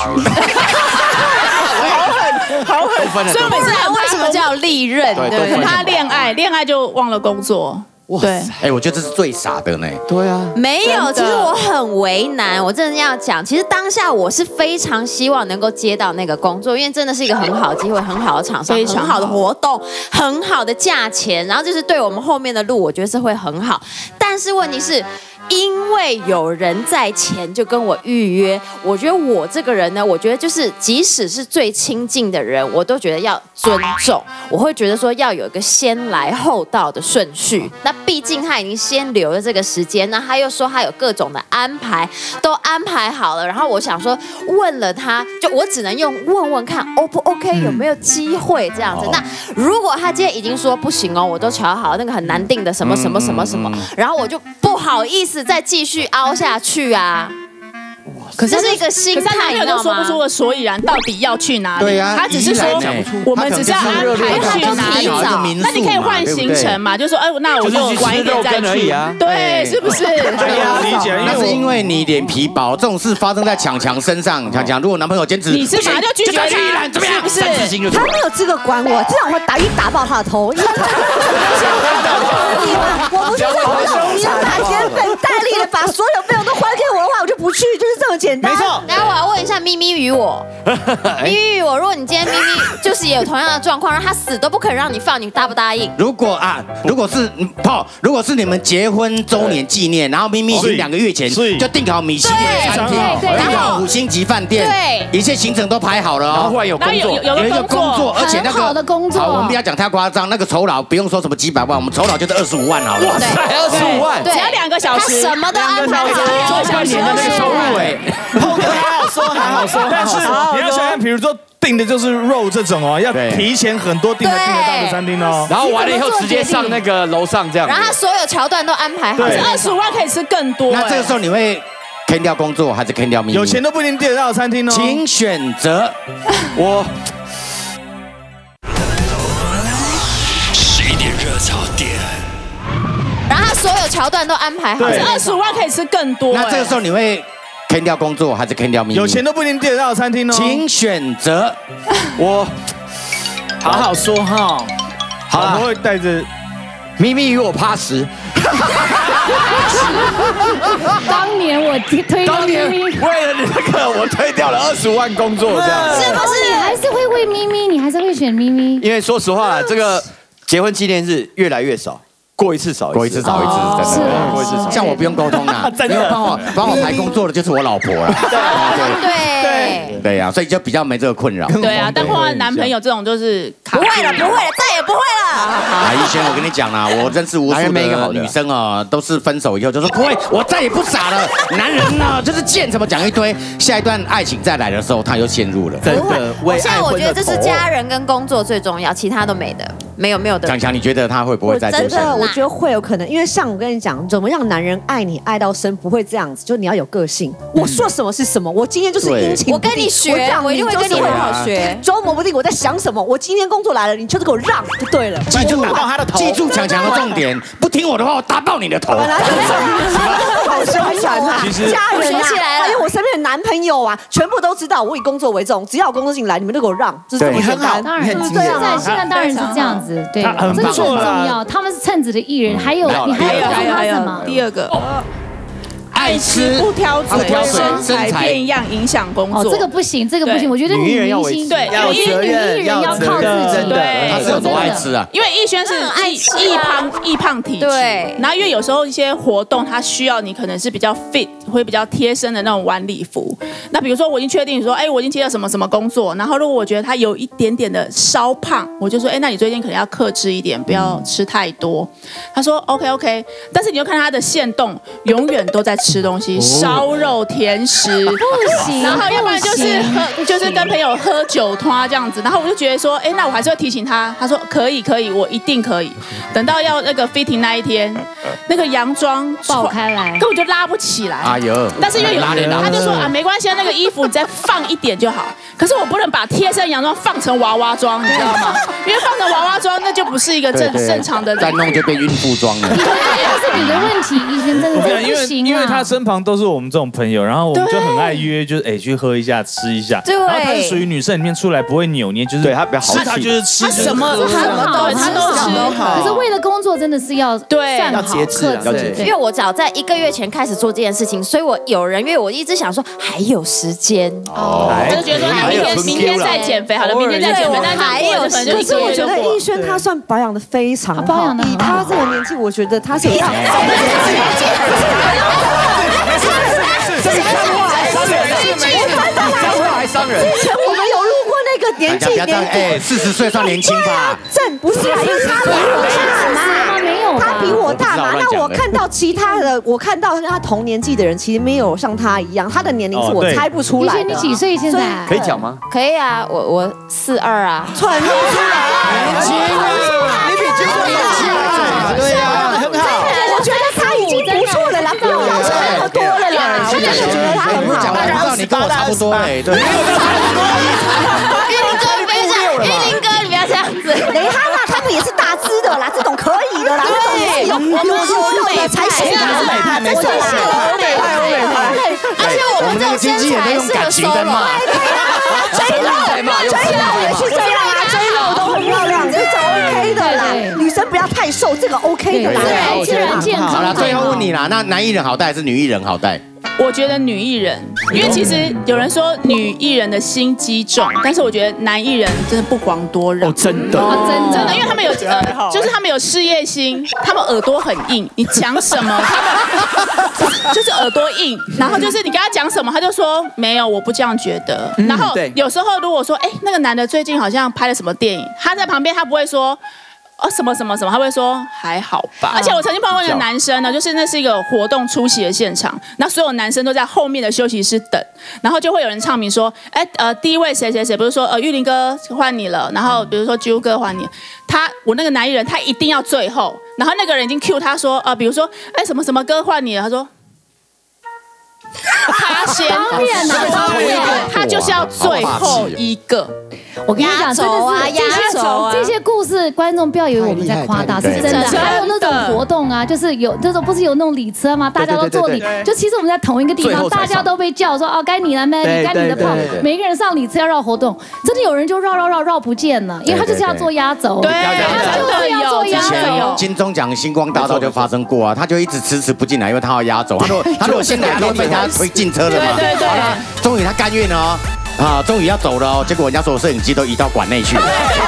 好狠！所以每次为什么叫利刃？ 对，他恋爱就忘了工作。对， 哎，我觉得这是最傻的呢。 对啊， 没有，其实我很为难，我真的要讲，其实当下我是非常希望能够接到那个工作，因为真的是一个很好的机会，很好的厂商，很好的活动，很好的价钱，然后就是对我们后面的路，我觉得是会很好。但是问题是，因为有人在前就跟我预约，我觉得我这个人呢，我觉得就是即使是最亲近的人，我都觉得要尊重，我会觉得说要有一个先来后到的顺序。那毕竟他已经先留了这个时间，那他又说他有各种的安排，都安排好了。然后我想说，问了他，就我只能用问问看 O 不 OK， 有没有机会这样子。那如果他今天已经说不行哦，我都瞧好那个很难定的什么什么什么什么，然后我就不好意思再继续凹下去啊。可是这是一个心态， 你知道吗？说不出个所以然，到底要去哪里？ 对呀， 他只是说我们只是要安排去哪里找，那你可以换行程嘛？就说哎，那我就晚一点再去啊。对，是不是？ 对呀，理解。 那是因为你脸皮薄，这种事发生在强强身上。强强，如果男朋友坚持， 你是马上就拒绝他， 怎么样？ 是不是？ 他没有资格管我，这样我会打晕打爆他的头。我不是你要打肩背带力的把所有费用都还给我的话，我就不去，就是这么简单。 没错。然后我要问一下咪咪与我，咪咪与我，如果你今天咪咪就是也有同样的状况，让他死都不肯让你放，你答不答应？ 如果是你们结婚周年纪念，然后咪咪已经2个月前就订好米其林餐厅，订好5星级饭店，对，一切行程都排好了哦。 然后忽然有工作， 有一个工作，而且那个好的工作， 好，我们不要讲太夸张，那个酬劳不用说什么几百万，我们酬劳就是25万好了。 哇塞，25万， 只要2个小时， 他什么都安排好， 半年的那个收入哎， 还好说， 但是你要想想，比如说订的就是肉这种哦，要提前很多订得到的餐厅哦。 然后完了以后直接上那个楼上这样。 然后他所有桥段都安排好 ，25万可以吃更多。 那这个时候你会坑掉工作还是坑掉咪咪？ 有钱都不一定订得到的餐厅哦。 请选择。 我11点热炒店。 然后他所有桥段都安排好 ，25万可以吃更多。 那这个时候你会坑掉工作还是坑掉咪咪？ 有钱都不一定订得到的餐厅哦。 请选择。 我好好说哈。 好，我会带着咪咪与我趴10。 当年我推掉咪咪， 为了你那个，我推掉了20万工作，这样是不是？ 你还是会为咪咪，你还是会选咪咪？ 因为说实话，这个结婚纪念日越来越少。过一次少一次， 过一次少一次，真的过一次少。像我不用沟通啦，因为帮我排工作的就是我老婆了。对呀，所以就比较没这个困扰。 对啊，但碰到男朋友这种就是不会了，再也不会了。 啊，以前我跟你讲啦，我认识无数的女生啊，都是分手以后就说不会，我再也不傻了。男人呢就是贱，怎么讲一堆，下一段爱情再来的时候，他又陷入了。 真的，现在我觉得这是家人跟工作最重要，其他都没的，没有的。 强强，你觉得他会不会再？ 真的，我觉得会有可能，因为像我跟你讲，怎么让男人爱你爱到深，不会这样子，就你要有个性。我说什么是什么，我今天就是殷勤， 我跟你学，我一定会跟你好好学。 捉摸不定我在想什么，我今天工作来了，你就是给我让就对了。 记住打爆他的头，记住强强的重点，不听我的话，我打爆你的头。 好凶残啊！家人学起来了， 因为我身边的男朋友啊，全部都知道我以工作为重，只要有工作进来，你们就给我让，这是这么简单。 当然，现在当然是这样子，对，这个很重要。他们是称职的艺人，还有你还有什么？ 第2个。 爱吃不挑嘴，身材变样影响工作。 这个不行，这个不行。我觉得女明星对， 女艺人要靠自己。 对，他是有多爱吃啊？ 因为逸轩是易胖体质，对。然后因为有时候一些活动，它需要你可能是比较 fit， 会比较贴身的那种晚礼服。那比如说我已经确定说，我已经接了什么什么工作，然后如果我觉得他有一点点的稍胖，我就说，那你最近可能要克制一点，不要吃太多。他说 OK， 但是你又看他的限动，永远都在吃吃东西，烧肉、甜食不行， 然后要不然就是跟朋友喝酒拖这样子，然后我就觉得说，哎，那我还是会提醒他，他说可以，我一定可以。等到要那个 fitting 那一天，那个洋装爆开来， 根本就拉不起来。 哎呦！ 但是因为他就说啊，没关系，那个衣服你再放一点就好。可是我不能把贴身洋装放成娃娃装，你知道吗？因为放成娃娃装，那就不是一个正常的。 再弄就变孕妇装了。 这是你的问题，以前真的不行因为他身旁都是我们这种朋友，然后我们就很爱约，就是去喝一下、吃一下。 对。 然后他是属于女生里面出来不会扭捏，就是对他比较好吃，他就是吃， 他什么很好，他都吃。 可是为了工作，真的是要要节制，要节制。 因为我早在1个月前开始做这件事情，所以我有人约我，一直想说还有时间我就觉得说明天再减肥好了，明天再减肥，但还有时间。 可是我觉得逸轩他算保养的非常好，以他这个年纪，我觉得他是有。 伤人。 之前我们有录过那个年纪 40岁算年轻吧？ 不是，因为他比我大嘛， 没有， 他比我大嘛。那我看到其他的，我看到跟他同年纪的人，其实没有像他一样，他的年龄是我猜不出来的。 你几岁现在？ 可以讲吗？ 可以啊，我42啊， 传出来， 年轻啊，你比金哥年轻啊，对呀，很好。 我觉得他已经不错了啦，不用要求那么多了啦。我真的觉得他很好。 讲完不知道你跟我差不多哎，对。 玉林哥，你不要这样子。 雷哈娜他们也是大只的啦，这种可以的啦，这种也是有肉的才行啊。 太美派， 而且我们这种身材用感情在骂。 追肉也是这样啊，追肉都很漂亮，这种 OK 的啦。女生不要太瘦，这个 OK 的啦， 自然健康。 好了，最后问你啦，那男艺人好带还是女艺人好带？ 我觉得女艺人，因为其实有人说女艺人的心机重，但是我觉得男艺人真的不遑多让。 真的， 真的，因为他们有就是他们有事业心，他们耳朵很硬，你讲什么，他们就是耳朵硬，然后就是你跟他讲什么，他就说没有，我不这样觉得。然后有时候如果说，哎，那个男的最近好像拍了什么电影，他在旁边，他不会说。什么，他会说还好吧。而且我曾经碰过一个男生呢，就是那是一个活动出席的现场，那所有男生都在后面的休息室等，然后就会有人唱名说，第一位谁，不是说玉林哥换你了，然后比如说啾哥换你，我那个男艺人他一定要最后，然后那个人已经 cue 他说，比如说什么歌换你了，他说。他先， 当然他就是要最后一个。 我跟你讲，真的是这些故事，观众不要以为我们在夸大，是真的。还有那种活动啊，就是有那种不是有那种礼车吗？大家都坐礼，就其实我们在同一个地方，大家都被叫说哦，该你了 ，Mandy， 该你的炮，每个人上礼车要绕活动，真的有人就绕不见了，因为他就是要做压轴， 对，就是要做压轴。 金钟奖星光大道就发生过啊，他就一直迟不进来，因为他要压轴。他如果先来，都被他推进车了嘛。 对。 终于他甘愿了哦，终于要走了哦，结果人家所有摄影机都移到馆内去了。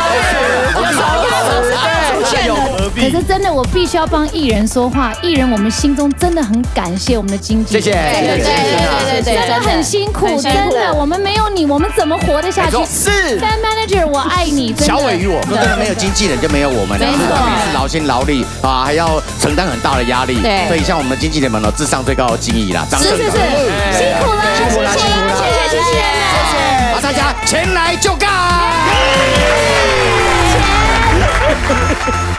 可是真的，我必须要帮艺人说话。艺人，我们心中真的很感谢我们的经纪人， 谢谢， 对， 真的很辛苦，真的，我们没有你，我们怎么活得下去？ 是 Fan Manager， 我爱你， 小伟与我，真的没有经纪人就没有我们了，我们也是劳心劳力啊，还要承担很大的压力。 对， 所以像我们经纪人们哦，智商最高的敬意啦， 是，辛苦了，谢谢， 好，大家前来就干。